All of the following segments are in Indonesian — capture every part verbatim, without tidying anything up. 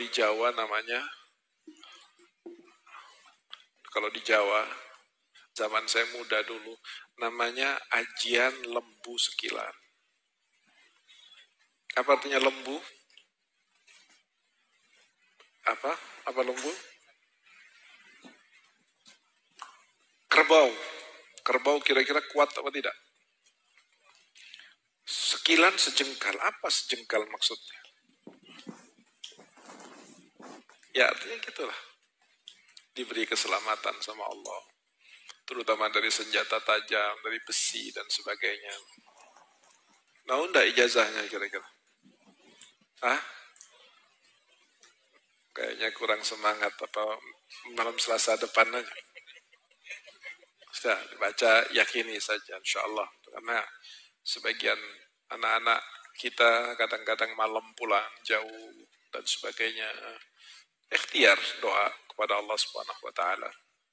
di Jawa namanya, kalau di Jawa, zaman saya muda dulu, namanya ajian lembu sekilan. Apa artinya lembu? Apa? Apa lembu? Kerbau. Kerbau kira-kira kuat apa tidak? Sekilan sejengkal. Apa sejengkal maksudnya? Ya artinya gitulah. Diberi keselamatan sama Allah. Terutama dari senjata tajam, dari besi dan sebagainya. Mau enggak ijazahnya kira-kira? Hah? Kayaknya kurang semangat apa malam Selasa depan aja. Sudah dibaca, yakini saja insya Allah. Karena sebagian anak-anak kita kadang-kadang malam pulang jauh dan sebagainya. Ikhtiar doa kepada Allah Subhanahu wa taala.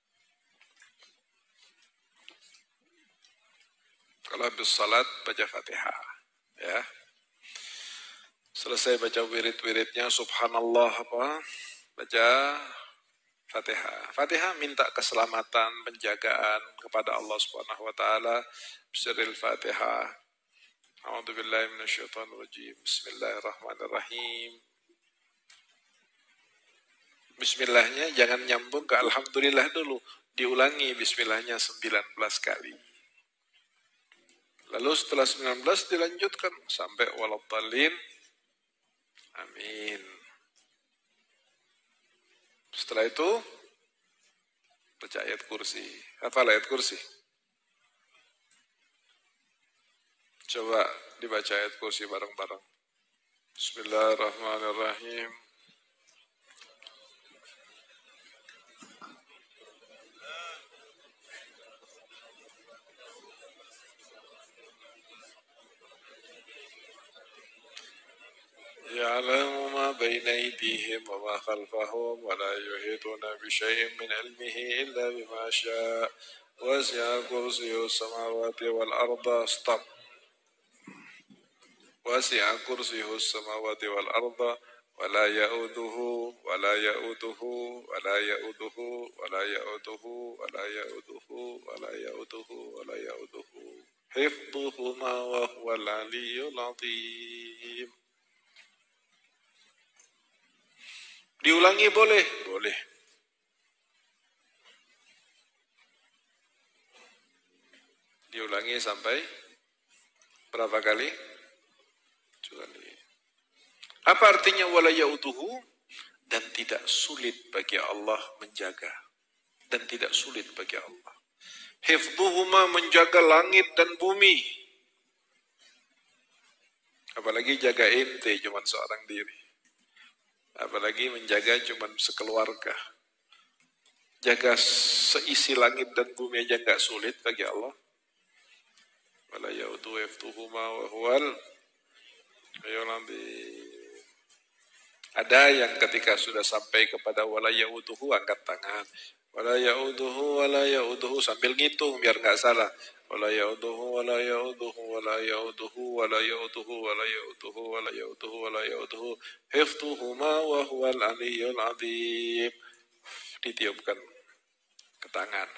Kalau habis salat baca Fatihah, ya. Selesai baca wirid-wiridnya, subhanallah apa? Baca Fatihah. Fatihah minta keselamatan, penjagaan kepada Allah Subhanahu wa taala. Bismillahil Fatihah. A'udzubillahi minasyaitonir rajim. Bismillahirrahmanirrahim. Bismillahnya jangan nyambung ke alhamdulillah dulu, diulangi bismillahnya sembilan belas kali. Lalu setelah sembilan belas dilanjutkan sampai waladhdallin. Amin. Setelah itu baca ayat kursi. Hafal ayat kursi? Coba dibaca ayat kursi bareng-bareng. Bismillahirrahmanirrahim. يعلم ما بين أيديهم وما خلفهم ولا يحيطون بشيء من علمه إلا بما شاء وسع كرسيه السماوات والأرض stop وسع كرسيه السماوات والأرض ولا يؤوده ولا يؤوده ولا يؤوده ولا يؤوده ولا يؤوده ولا يؤوده ولا يؤوده حفظهما وهو العلي العظيم. Diulangi boleh? Boleh. Diulangi sampai berapa kali? Tujuh kali. Apa artinya wala ya'uduhu? Dan tidak sulit bagi Allah menjaga. Dan tidak sulit bagi Allah. Hifdhuhuma menjaga langit dan bumi. Apalagi jaga ente cuma seorang diri. Apalagi menjaga cuma sekeluarga. Jaga seisi langit dan bumi aja nggak sulit bagi Allah. Wala ya'uduhu hifdhuhuma wa huwal aliyyul azim. Ada yang ketika sudah sampai kepada wala ya'uduhu angkat tangan. Wala ya'uduhu wala ya'uduhu sambil ngitung biar nggak salah. Wala ya'uduhu wala ya'uduhu wala ya'uduhu wala ya'uduhu wala ya'uduhu wala ya'uduhu wala ya'uduhu hifdhuhuma wa huwal aliyyul azim. Ditiupkan ke tangan.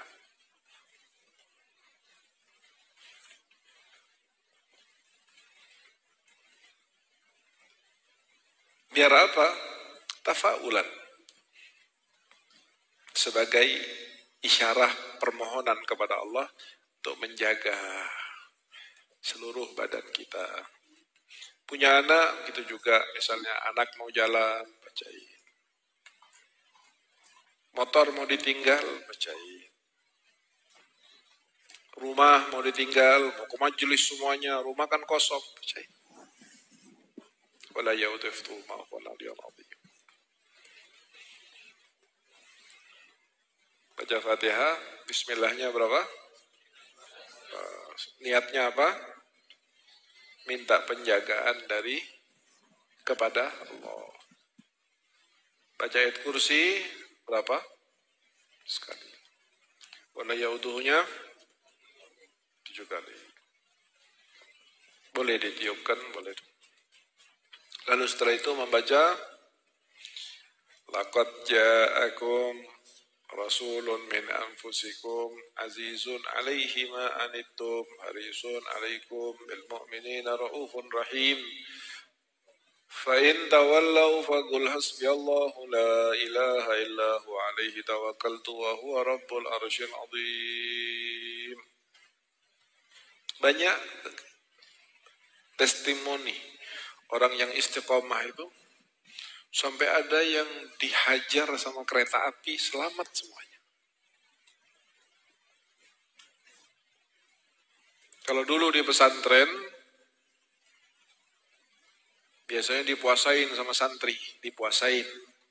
Biar apa? Tafaulan. Sebagai isyarah permohonan kepada Allah untuk menjaga seluruh badan kita. Punya anak, gitu juga. Misalnya anak mau jalan, bacain. Motor mau ditinggal, bacain. Rumah mau ditinggal, mau ke majelis semuanya, rumah kan kosong, bacain. Wala ya'uduhu ma huwal aliyyul azim. Baca Fatihah, bismillahnya berapa? Niatnya apa? Minta penjagaan dari kepada Allah. Baca ayat kursi berapa? Sekali. Wala ya'uduhunya tujuh kali. Boleh ditiupkan, boleh. Lalu setelah itu membaca Laqad ja'akum rasulun min anfusikum azizun alaihi ma anittum harisun alaikum bil mu'minina raufun rahim. Fa in tawallaw faqul hasbiyallahu la ilaha illa huwa alaihi tawakkaltu wa huwa rabbul arsyil azim. Banyak testimoni orang yang istiqomah itu sampai ada yang dihajar sama kereta api, selamat semuanya. Kalau dulu di pesantren, biasanya dipuasain sama santri, dipuasain.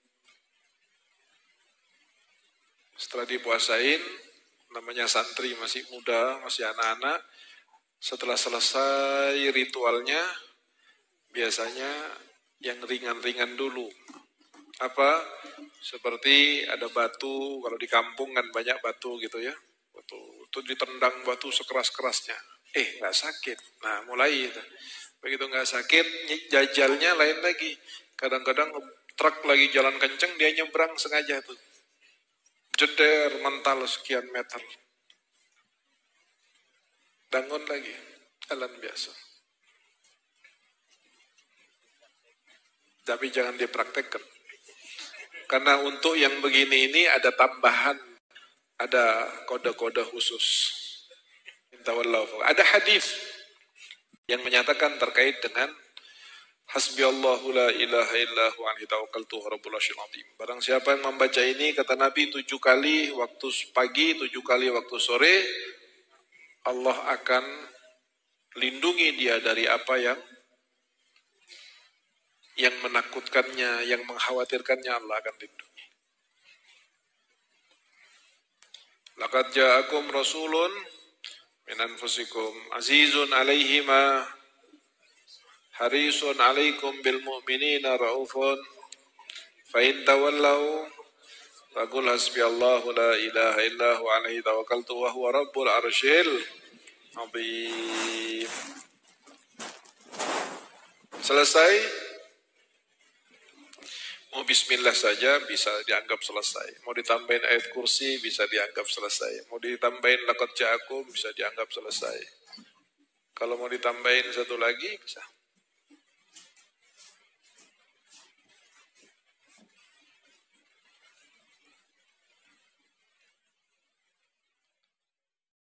Setelah dipuasain, namanya santri masih muda, masih anak-anak. Setelah selesai ritualnya, biasanya yang ringan-ringan dulu. Apa? Seperti ada batu, kalau di kampung kan banyak batu gitu ya. Batu, itu ditendang batu sekeras-kerasnya. Eh, nggak sakit. Nah, mulai itu. Begitu nggak sakit, jajalnya lain lagi. Kadang-kadang truk lagi jalan kenceng, dia nyebrang sengaja tuh. Jeder mental sekian meter. Bangun lagi, jalan biasa. Tapi jangan dipraktekkan. Karena untuk yang begini ini ada tambahan, ada kode-kode khusus. Ada hadis yang menyatakan terkait dengan hasbiyallahu la ilaha illahu alaihi tawakkaltu rabbul arsyil azim. Barang siapa yang membaca ini, kata Nabi, tujuh kali waktu pagi, tujuh kali waktu sore, Allah akan lindungi dia dari apa yang yang menakutkannya, yang mengkhawatirkannya, Allah akan lindungi. Laqad ja'akum rasulun min anfusikum azizun alaihi ma harisun alaikum bil mu'minina raufun fa in tawallaw faqul hasbiyallahu la ilaha illa huwa alaihi tawakkaltu wa huwa rabbul arsyil azim. Selesai. Mau bismillah saja bisa dianggap selesai. Mau ditambahin ayat kursi bisa dianggap selesai. Mau ditambahin laqad ja'akum bisa dianggap selesai. Kalau mau ditambahin satu lagi bisa.